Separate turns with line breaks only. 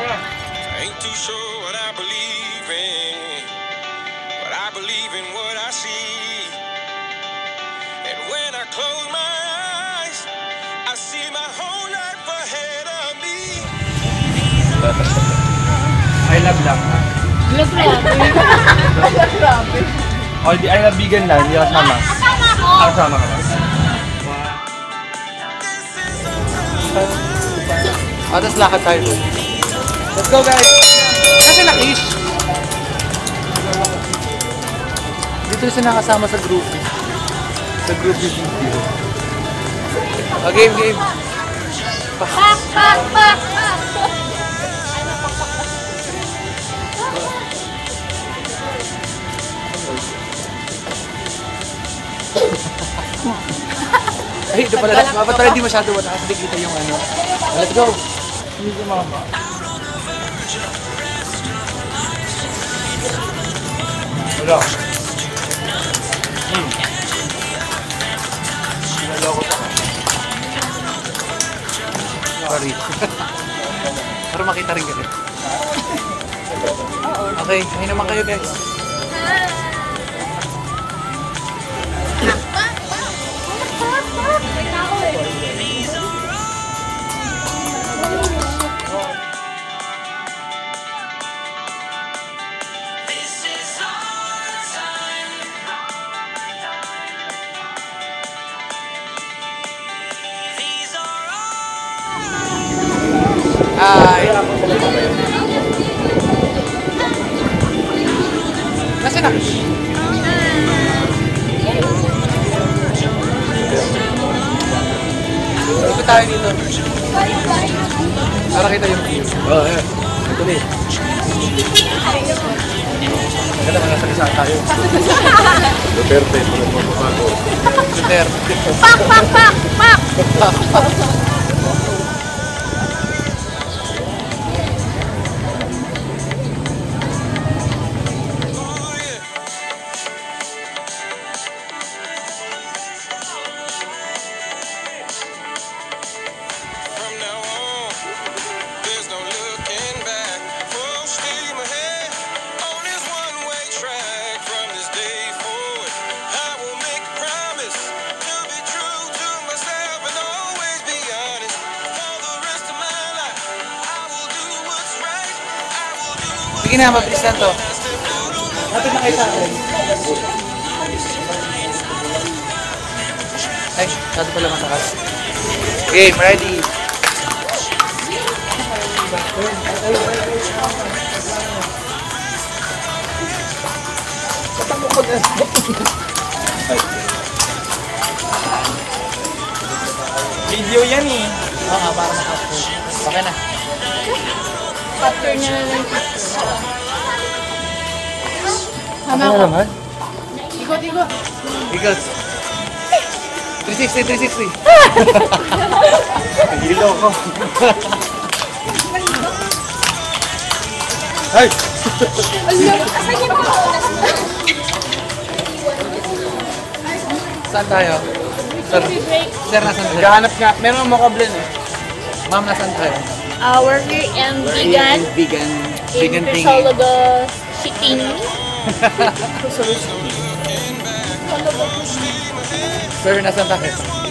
ain't too sure what I believe in, but I believe in what I see. And when I close my eyes, I see my whole life ahead of me.
I love lang.
Grabe.
O, di I love vegan lang, hindi kasama. Kasama ka ba?
Tapos lakad tayo doon. Let's go guys! Kasi na-ish! Dito siya nakasama sa group. Sa group yung video. Game!
Pak!
Ay, ito pala. Dapat pala hindi masyado mataas. Hindi kita yung ano. Let's go! Hindi ko mama.
Wala.
Sorry. Para makita rin kayo. Okay, ngayon naman kayo guys. Ay! Nasaan na? Ikot tayo dito. Para kita yung view.
Oo, eh. Ito din. Maganda mga nasagisaan tayo. Duterte, magpapago.
Duterte.
Pak!
From now on, there's no looking back. Full steam ahead on this one-way track. From this day forward, I will make a promise to be true to myself and always be honest. For the rest of my life, I will do what's right. I will do what's
Sige na, mabilis lang to. Lapit na kayo sa akin. Ay, sabi pala matakas. Game, ready!
Video yan eh.
Oo nga, para makapos. Okay na.
Capture niya na lang. Tama
Ano
ko.
naman?
Ikot.
Ikot. 360.
Nahilo ko. Ay!
Asan yung mga oras mo?
Saan tayo? Sir, nasan tayo?
Naghahanap nga. Meron mo kablan eh.
Ma'am, nasan tayo?
We're here in vegan.
Vegan
In
thing.
Persologo Shiting.
Sir, nasan tayo?